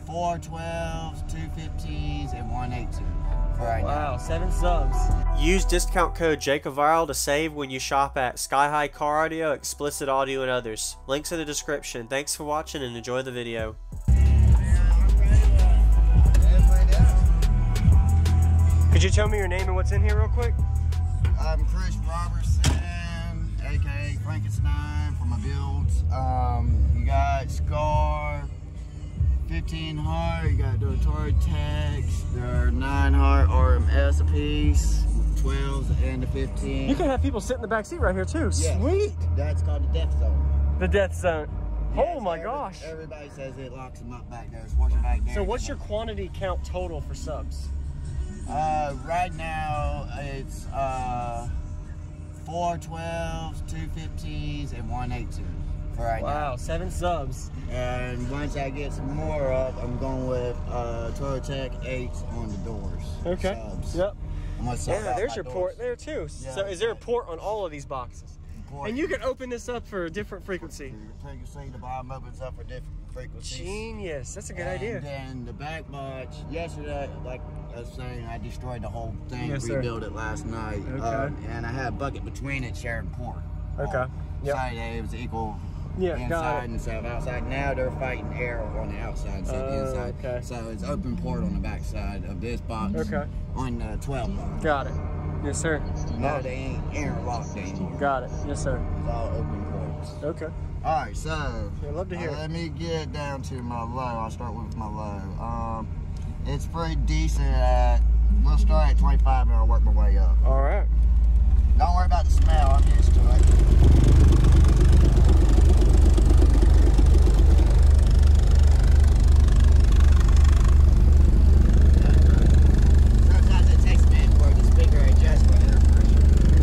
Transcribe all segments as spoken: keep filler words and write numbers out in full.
four twelves, two fifties, and one eighteen for right Wow, now. seven subs. Use discount code JACOBVIRAL to save when you shop at Sky High Car Audio, Explicit Audio, and others. Links in the description. Thanks for watching and enjoy the video. Could you tell me your name and what's in here real quick? I'm Chris Robertson, aka Frankenstein, for my builds. Um, you got Scar, fifteen heart. You got Dotard Tex. There are nine heart R M S a piece, twelves and a fifteen. You can have people sit in the back seat right here too. Yes. Sweet. That's called the Death Zone. The death zone. Yes, Oh my every, gosh. Everybody says it locks them up back there. It's working back there. So what's your quantity count total for subs? Uh, right now it's uh four twelves, two fifties, and one eighteen for right Wow, now. seven subs. And once I get some more up, I'm going with uh Torotech eights on the doors. Okay. Subs. Yep. I'm gonna sub Yeah, out there's my your doors. port there too. Yeah. So is there a port on all of these boxes? Port. And you can open this up for a different frequency. Frequency, the bottom opens up for different frequencies. Genius. That's a good and idea. then the back box, yesterday, like I was saying, I destroyed the whole thing, Yes, sir. rebuilt it last night. Okay. Um, and I had a bucket between it, sharing port. Okay. Yep. Side A was equal Yeah, got inside it. and stuff outside. Now they're fighting air on the outside instead of Oh, inside. okay. So it's open port on the back side of this box. Okay. On the twelve box. Got it. Yes, sir. No, they ain't interlocked anymore. Got it. Yes, sir. It's all open ports. Okay. All right, so I'd love to hear uh, it. let me get down to my low. I'll start with my low. Um, it's pretty decent at. We'll start at twenty-five and I'll work my way up. All right. Don't worry about the smell. I'm used to it. Sometimes it takes a minute for the speaker to adjust for air pressure.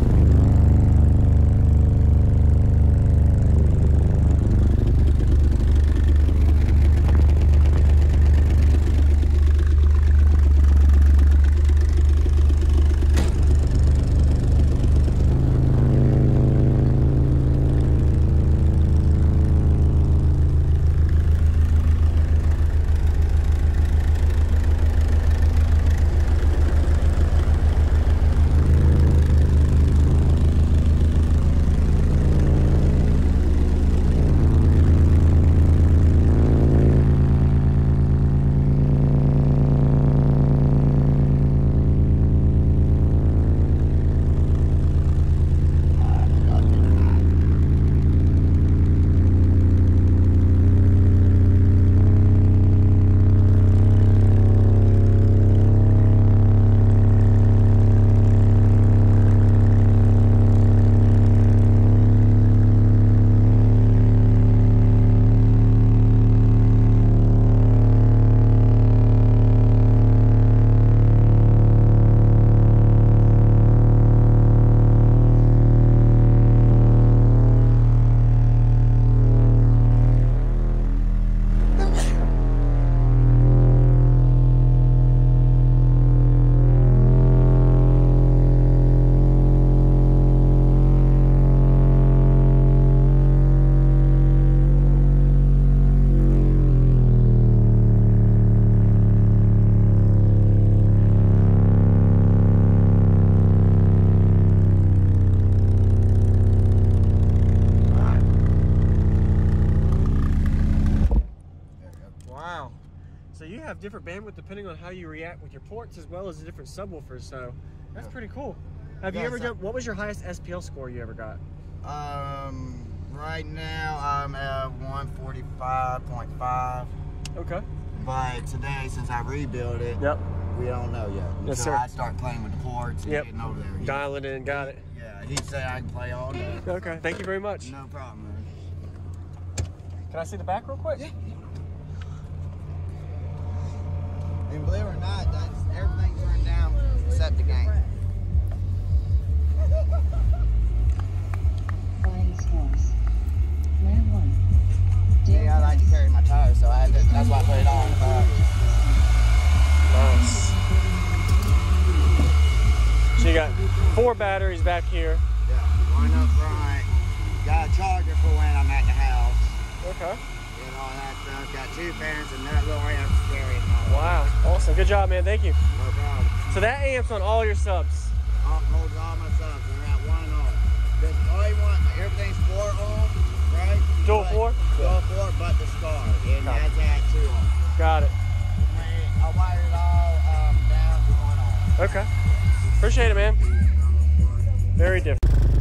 Wow. So you have different bandwidth depending on how you react with your ports as well as the different subwoofers. So that's pretty cool. Have you Yeah, ever so- done, what was your highest S P L score you ever got? Um, right now I'm at one forty-five point five. Okay. But today, since I rebuilt it, Yep. we don't know yet. Yes, Until sir. I start playing with the ports and Yep. getting over there. He- Dial it in. Got it. Yeah, he'd say I can play all day. Okay. Thank you very much. No problem, man. Can I see the back real quick? Yeah. And believe it or not, that's everything turned down except the game. Yeah, I like to carry my tires, so I had to, that's why I put it on. Uh, Nice. So you got four batteries back here. yeah, one up front. Got a charger for when I'm at the house. Okay. And all that stuff. Got two fans and that little amp Awesome. Good job, man. Thank you. No problem. So that amps on all your subs. I'll hold all my subs. They're at one ohm. This, all you want, everything's four ohm, right? Dual But- four? Dual four, but the star. And Got it. that's at two ohm. Got it. I wired it all um, down to one ohm. Okay. Appreciate it, man. Very different.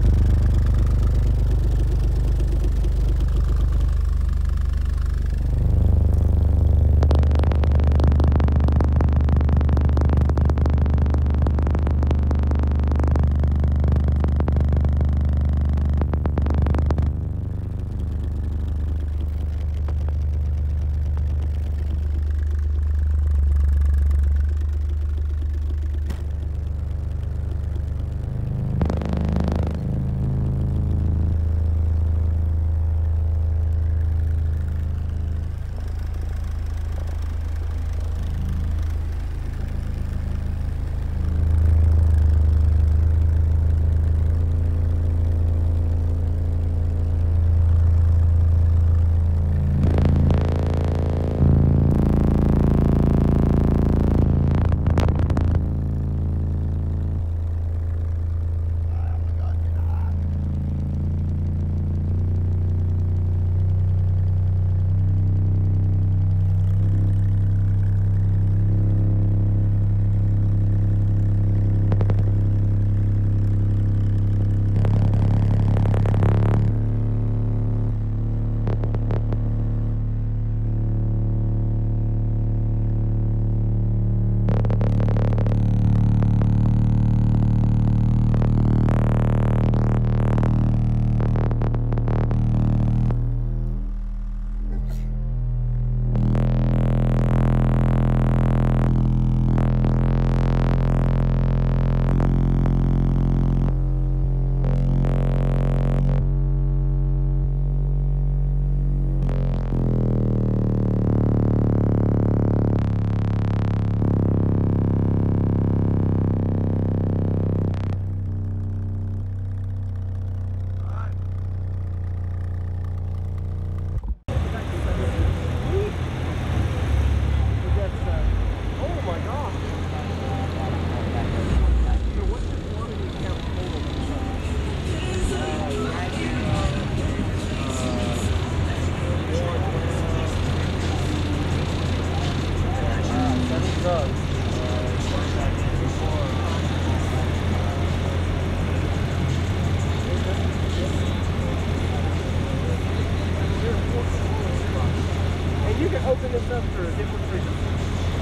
Open this up for different frequencies.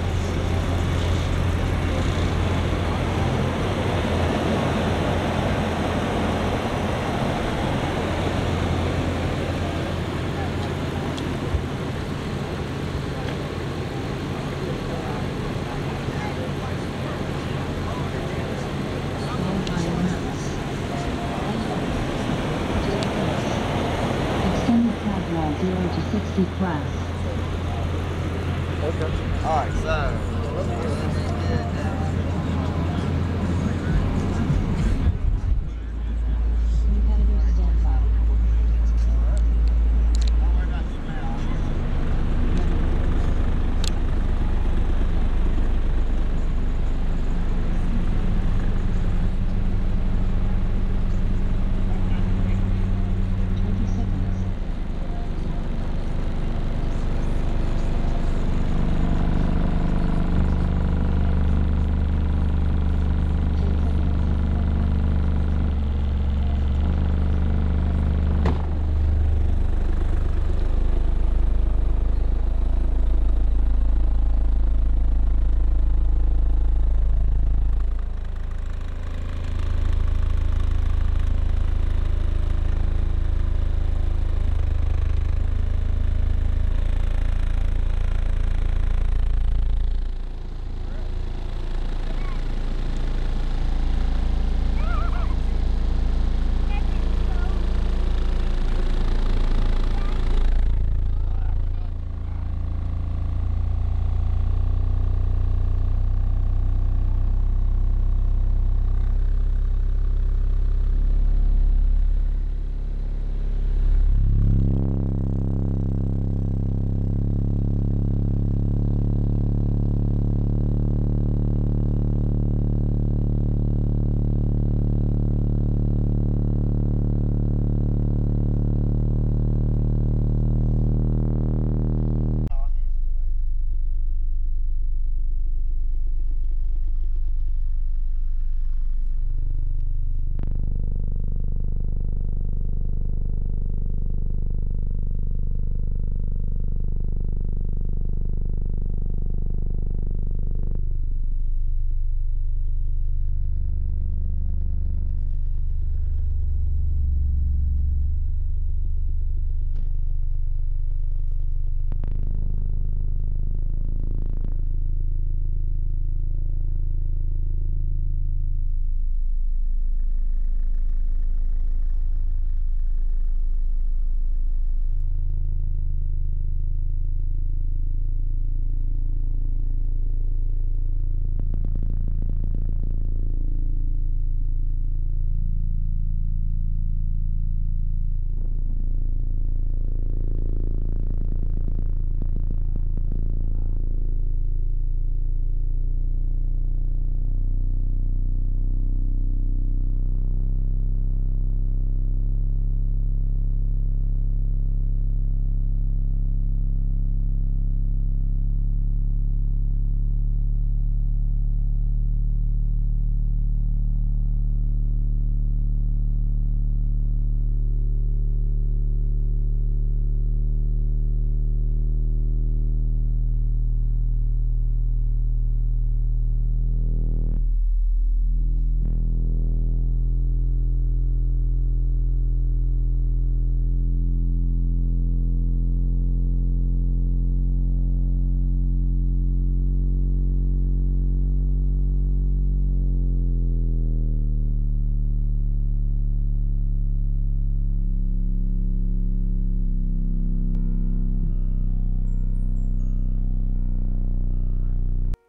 Extended Cadwell zero to sixty class. Okay. Alright, so. Competitor standby. Don't worry about the smell. twenty seconds.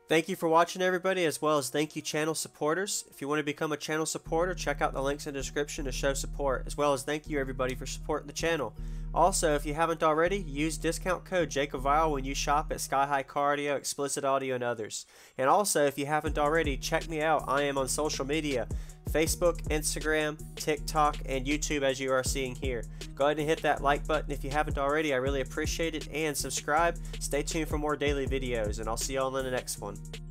Thank you for watching, everybody, as well as thank you channel supporters. If you want to become a channel supporter, check out the links in the description to show support, as well as thank you everybody for supporting the channel. Also, if you haven't already, use discount code Jacob Viral when you shop at Sky High Car Audio, Explicit Audio, and others. And also, if you haven't already, check me out. I am on social media, Facebook, Instagram, TikTok, and YouTube, as you are seeing here. Go ahead and hit that like button if you haven't already. I really appreciate it. And subscribe. Stay tuned for more daily videos, and I'll see y'all in the next one.